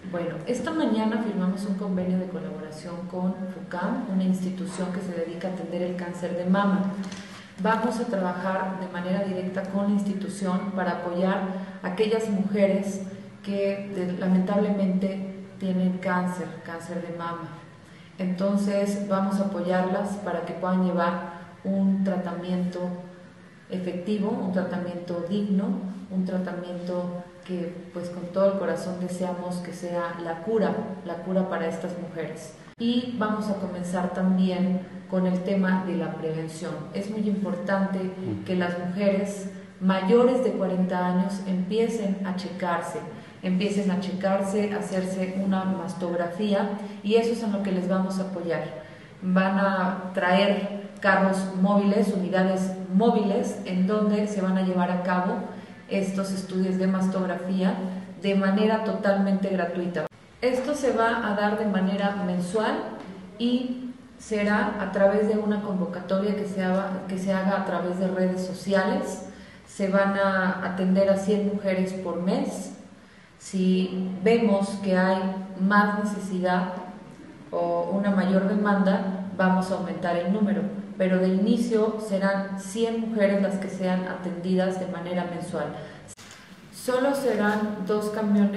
Bueno, esta mañana firmamos un convenio de colaboración con FUCAM, una institución que se dedica a atender el cáncer de mama. Vamos a trabajar de manera directa con la institución para apoyar a aquellas mujeres que lamentablemente tienen cáncer de mama. Entonces vamos a apoyarlas para que puedan llevar un tratamiento efectivo, un tratamiento digno, un tratamiento que pues con todo el corazón deseamos que sea la cura para estas mujeres. Y vamos a comenzar también con el tema de la prevención. Es muy importante que las mujeres mayores de 40 años empiecen a checarse, a hacerse una mastografía, y eso es en lo que les vamos a apoyar. Van a traer carros móviles, unidades móviles, en donde se van a llevar a cabo estos estudios de mastografía de manera totalmente gratuita. Esto se va a dar de manera mensual y será a través de una convocatoria que se haga a través de redes sociales. Se van a atender a 100 mujeres por mes. Si vemos que hay más necesidad o una mayor demanda, vamos a aumentar el número, pero de inicio serán 100 mujeres las que sean atendidas de manera mensual. Solo serán dos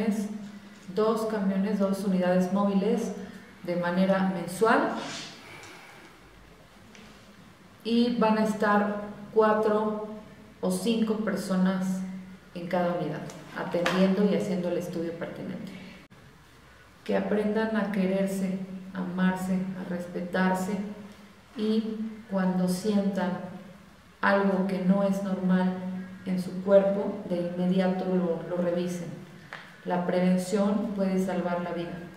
unidades móviles de manera mensual, y van a estar 4 o 5 personas en cada unidad, atendiendo y haciendo el estudio pertinente. Que aprendan a quererse, a amarse, a respetarse, y cuando sientan algo que no es normal en su cuerpo, de inmediato lo revisen. La prevención puede salvar la vida.